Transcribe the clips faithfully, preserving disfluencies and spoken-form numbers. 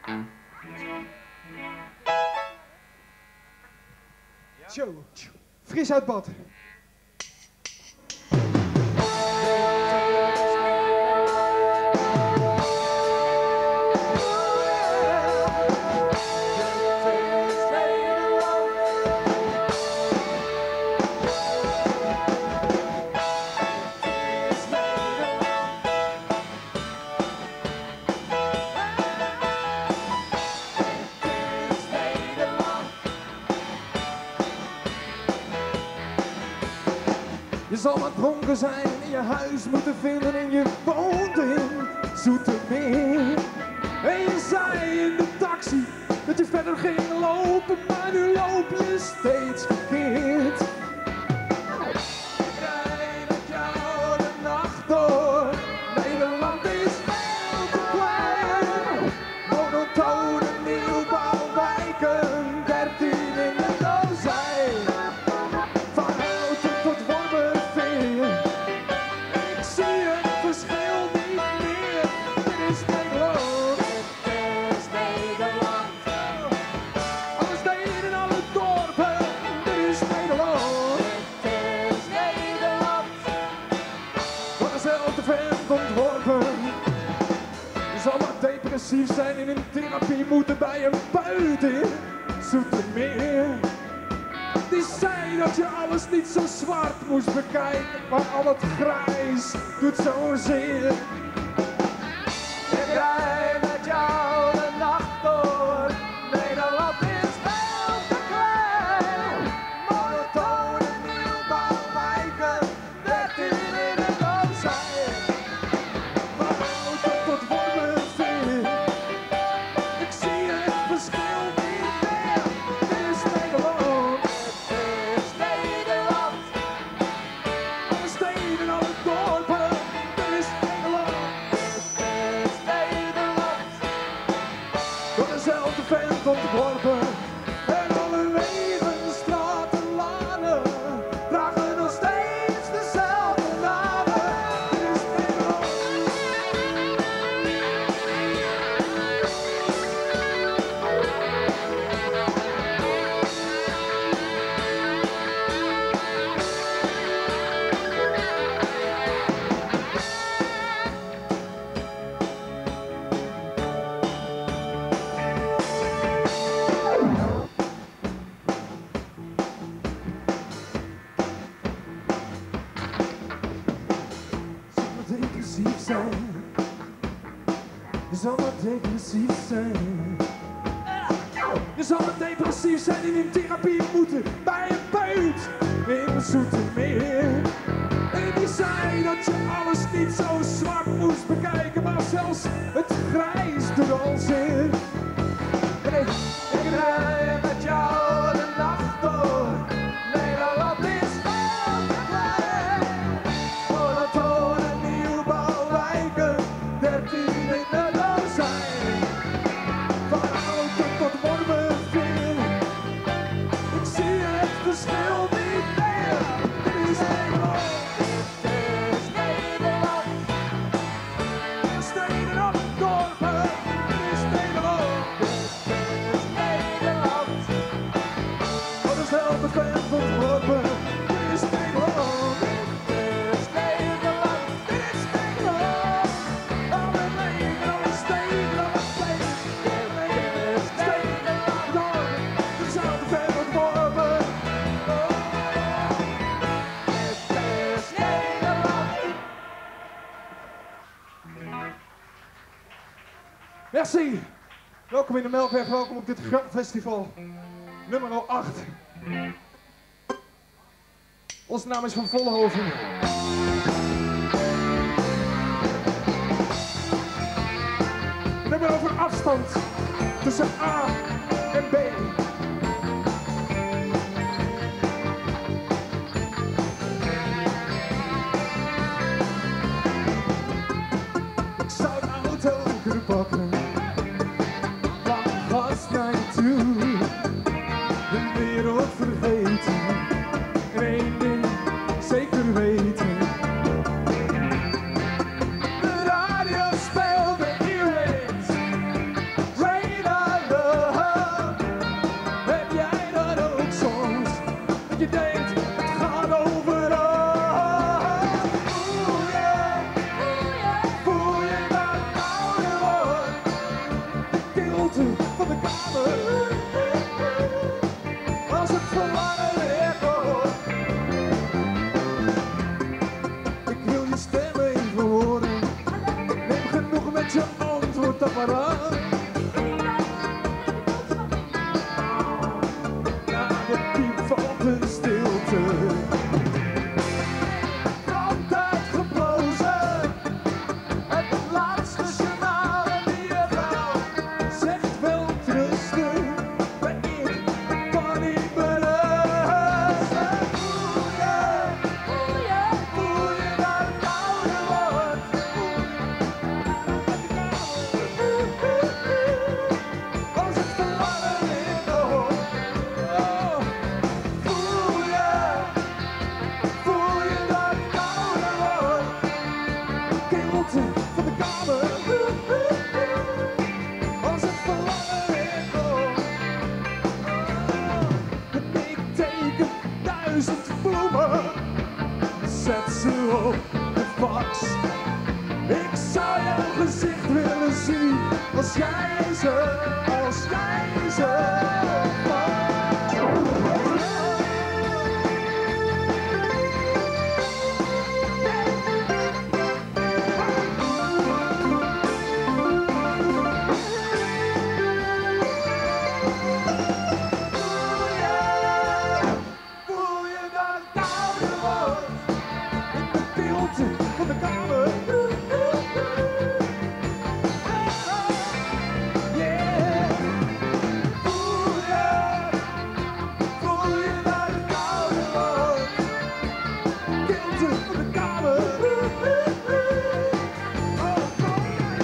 Zo, fris uit bad. Je zal maar dronken zijn en je huis moeten vinden en je woont in Zoetermeer. En je zei in de taxi dat je verder ging lopen, maar nu loop je steeds verkeerd. Ik rijd met jou de nacht door, Nederland is veel te klein. Monotone nieuwbouwwijken, dertien in de dozijn. Van Houten tot Wormerveer, ik zie het verschil niet meer. Dit is Nederland, dit is Nederland. Alle steden, alle dorpen, dit is Nederland, dit is Nederland. Van dezelfde vent ontworpen. Je zal maar depressief zijn in een therapie moeten bij een buit in Zoetermeer. Die zei dat je alles niet zo zwart moest bekijken, maar al het grijs doet zo'n zeer. Ik rijd met jou de nacht door, Nederland is veel te klein. Monotone nieuwbouwwijken, dertien in de dozijn. Van Houten tot Wormerveer, ik zie het verschil niet meer. Dit is Nederland, dit is Nederland. Alle steden, alle dorpen, dit is Nederland, dit is Nederland. Door dezelfde vent ontworpen. En alle wegen, straten, lanen dragen nog steeds dezelfde namen. Dit is Nederland. Depressief zijn. Je zal maar depressief zijn. Je zal maar depressief zijn en in therapie moeten bij een buit in Zoetermeer. En die zei dat je alles niet zo zwart moest bekijken, maar zelfs het grijs doet al zeer. En ik, ik rijd met jou de nacht door, Nederland is veel te klein. Monotone nieuwbouwwijken, dertien in de dozijn. Van Houten tot Wormerveer, ik zie het verschil niet meer. Dit is Nederland, dit is Nederland. Alle steden, alle dorpen, dit is Nederland, dit is Nederland. Van dezelfde vent ontworpen, dit is Nederland, dit is Nederland, dit is Nederland. Alle wegen, alle steden, alle steden, dit is Nederland. Dezelfde vent ontworpen, dit is Nederland. Merci. Welkom in de Melkweg, welkom op dit festival. Nummer acht. Onze naam is Van Vollenhoven. Nummer over afstand tussen A en B. Ik zou een auto kunnen pakken, van gas naar je toe, de wereld vergeten, en één ding zeker weten. De radio speelde Earwaves, Rain kamer. Als het verlangen weer komt. En ik teken duizend bloemen. Zet ze op de fax. Ik zou jouw gezicht willen zien. Als jij ze, als jij ze van de kamer. Yeah. Voel je, voel je naar de koude wordt. Kilte van de kamer. Oh, kom maar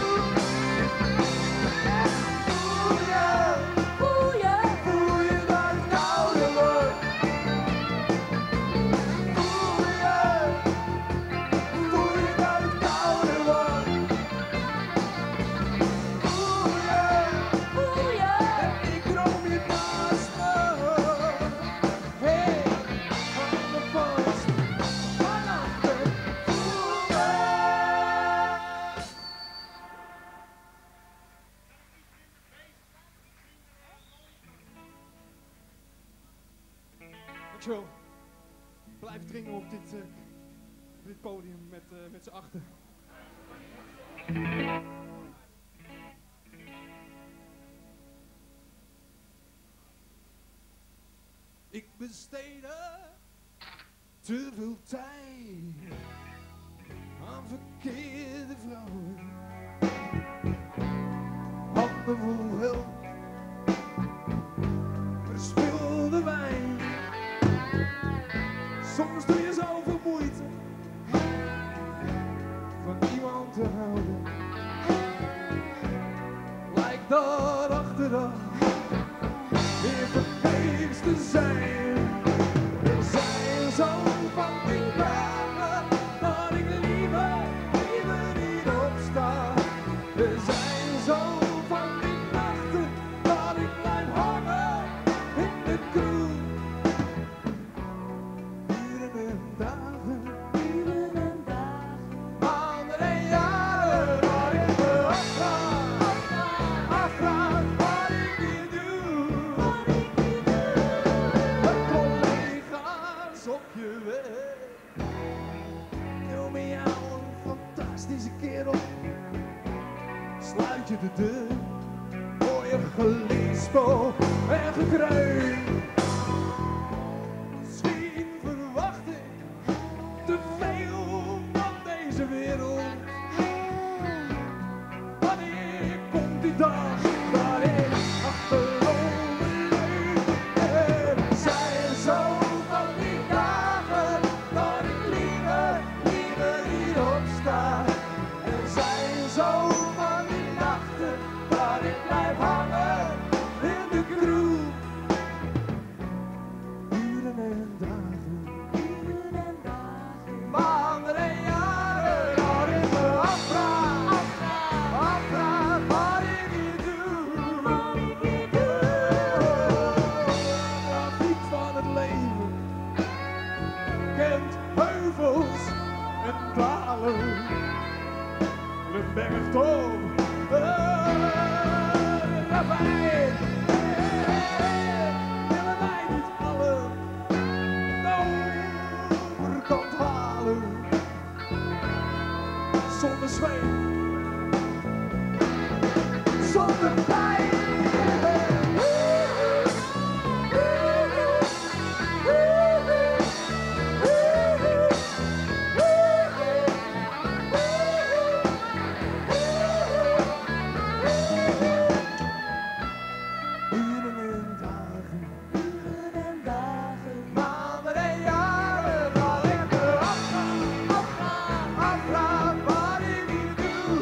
voel je, voel je, voel je naar de koude wordt. Voel je. Voel je dat het kouder wordt? Voel je, voel je? En ik droom je naast me. Hey, hou me vast, van achter, voel me. Dankjewel. Blijf dringen op dit... Uh, dit podium met, uh, met z'n achter. Ik besteedde te veel tijd aan verkeerde vrouwen. Handen vol hulp, verspilde wijn. Soms doe je zoveel moeite van iemand te houden. Lijkt dat achteraf weer vergeefs te zijn. Er zijn zo van die dagen dat ik liever, liever niet opsta. Er zijn zo van die nachten dat ik blijf hangen in de kroeg. Uren en dagen, uren en dagen, maanden en jaren dat ik me afvraag, afvraag wat ik hier doe. Wat ik hier doe. Met collega's op je weg, noem jou een fantastische kerel. Sluit je de deur, hoor je gelispel en gekreun. Misschien verwacht ik te veel van deze wereld. Wanneer komt die dag dat ik achterover leun? Er zijn zo van die dagen dat ik liever, liever niet opsta. Er zijn zo van die nachten dat ik blijf hangen in de kroeg. Uren en dagen, uren en dagen, maanden en jaren dat ik me afvraag, afvraag, afvraag wat ik hier doe. Wat ik hier doe. Tragiek van het leven kent heuvels en dalen. Een bergtop, ravijn. Willen wij niet alle de overkant halen? Zonder zweem, zonder pijn. Uren en dagen, uren en dagen, maanden en jaren dat ik me afvraag, afvraag, afvraag wat ik hier doe.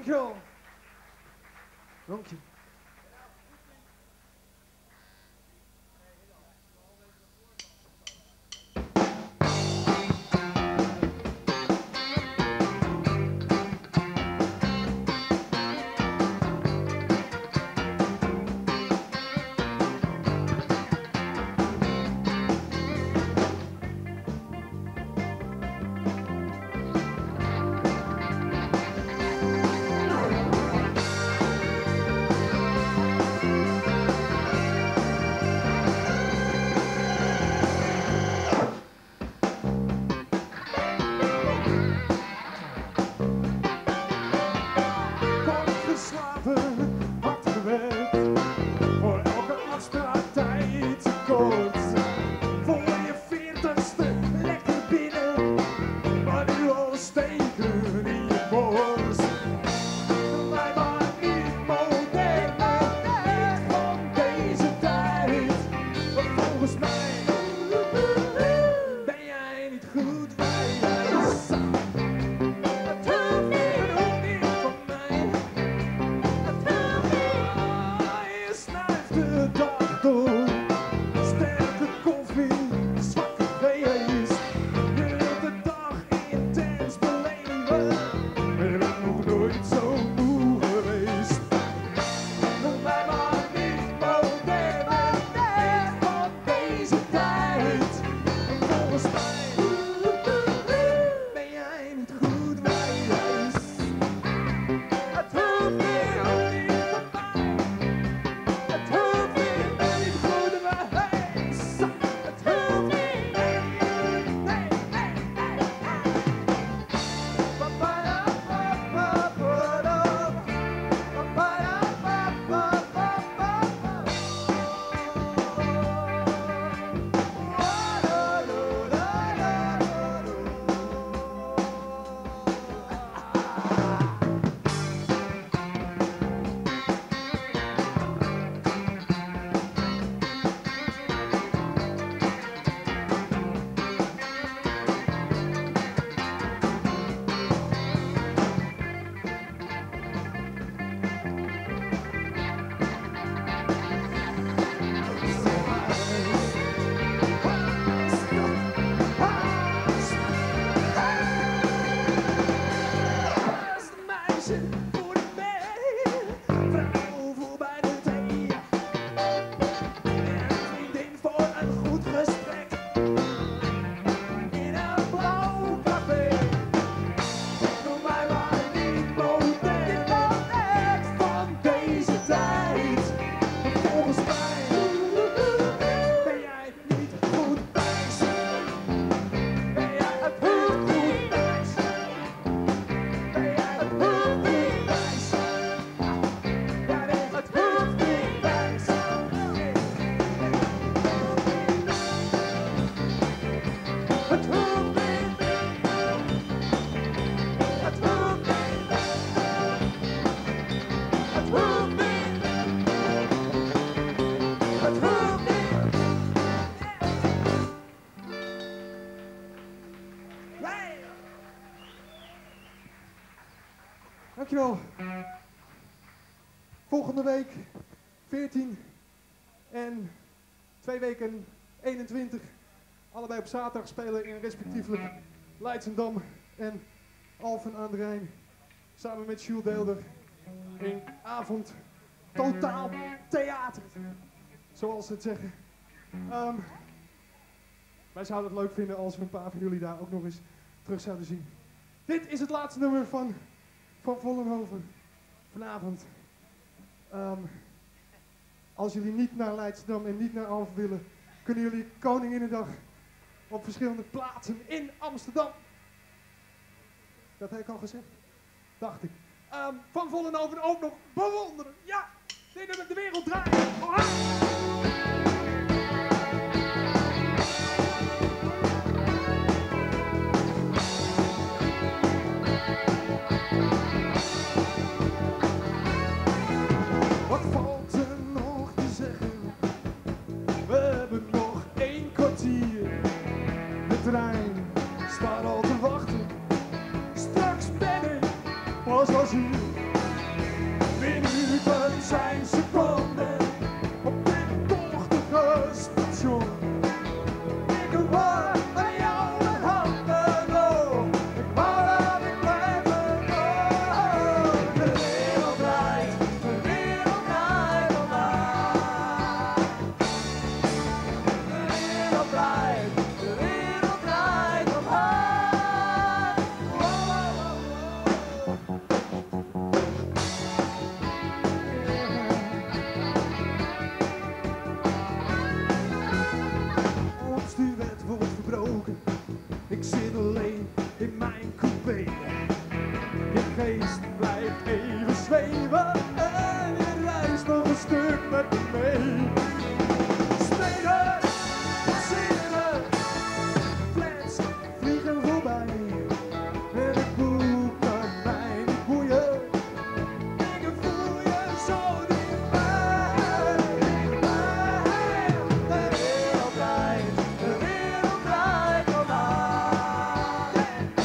Dankjewel. Dank je. Dankjewel. Volgende week veertien en twee weken eenentwintig. Allebei op zaterdag spelen in respectievelijk Leidschendam en Alphen aan de Rijn. Samen met Jules Deelder. Een avond totaal theater. Zoals ze het zeggen. Um, wij zouden het leuk vinden als we een paar van jullie daar ook nog eens terug zouden zien. Dit is het laatste nummer van, van Vollenhoven vanavond. Um, als jullie niet naar Leidschendam en niet naar Alphen willen, kunnen jullie Koninginnedag op verschillende plaatsen in Amsterdam. Dat heb ik al gezegd. Dacht ik. Um, van Vollenhoven ook nog bewonderen. Ja, dit nummer de wereld draait. Oh, wat valt er nog te zeggen? We hebben nog één kwartier. De trein staat al te wachten. Straks ben ik pas als hier. in mijn coupé. Je geest blijft even zweven en je reist nog een stuk met me mee. Spelen, zingen, flats vliegen voorbij. En ik boeken mij niet boeien. En ik voel je zo dichtbij. Dichtbij. De wereld draait, de wereld draait om mij.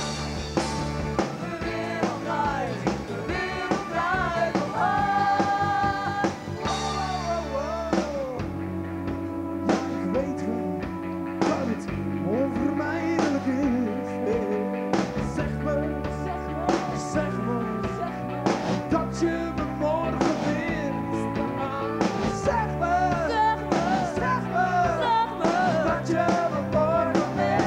De wereld draait, de wereld draait om mij. Oh, oh, oh. Ja, ik weet wel dat het onvermijdelijk is. Zeg me, zeg me, dat je me morgen mist. Zeg me, zeg me, dat je me morgen mist.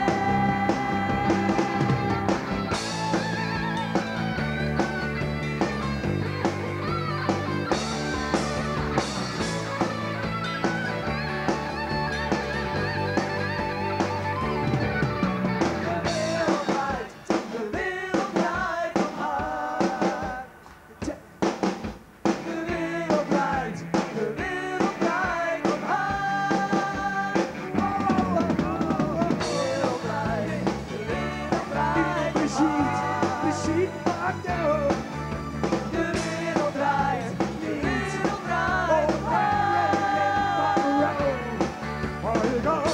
De wereld draait, de wereld draait om mij. De wereld draait, de wereld draait om mij. Oh, oh, oh, oh. De wereld draait, de wereld draait om mij. De sheet maakt je op. De wereld draait, de wereld draait om mij. Oh, you go.